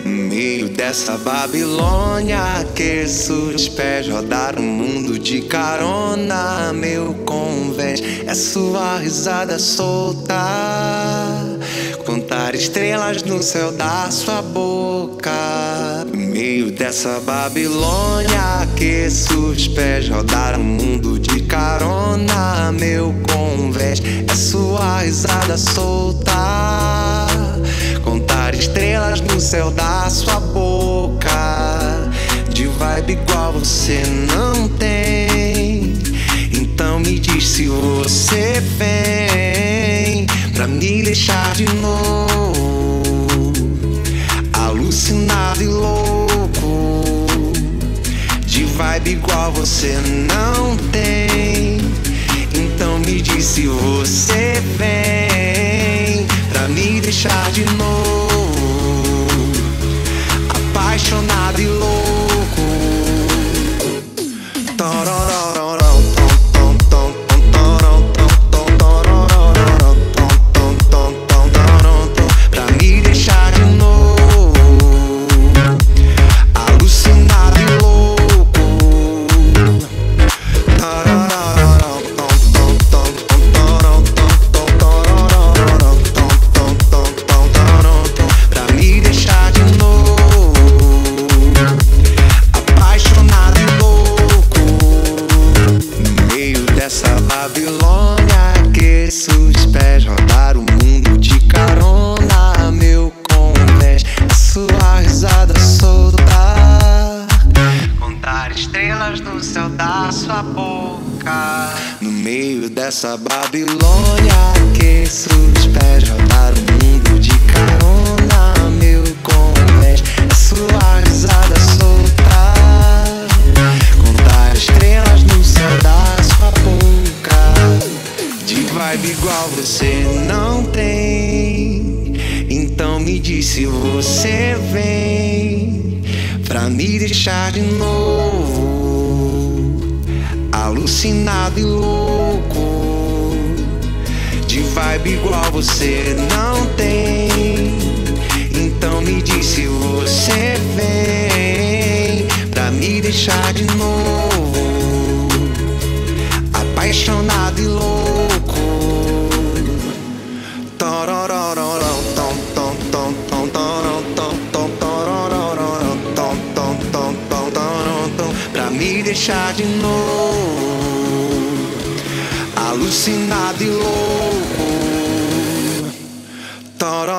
meio dessa Babilônia, aqueço os pés, rodar o mundo de carona. Meu convés é sua risada solta, contar estrelas no céu da sua boca. Meio dessa Babilônia, aqueço os pés, rodar o mundo de carona. Meu convés é sua risada solta, contar estrelas no céu da sua boca. De vibe igual você não tem, então me diz se você vem pra me deixar de novo alucinado e louco. De vibe igual você não tem, então me diz se você vem pra me deixar de novo apaixonado e louco. Pra me deixar de novo alucinado e louco. Pra me deixar de novo apaixonado e louco. No meio dessa Babilônia, aqueço os pés, rodar o mundo de carona. Meu convés é sua risada solta, contar estrelas no céu da sua boca. No meio dessa Babilônia, aqueço os pés, rodar o mundo de carona. Meu convés é sua risada solta, contar estrelas no céu da sua boca. De vibe igual você não tem, então me diz se você vem pra me deixar de novo alucinado e louco. De vibe igual você não tem, então me diz se você vem pra me deixar de novo apaixonado e louco. Pra me deixar de novo alucinado e louco.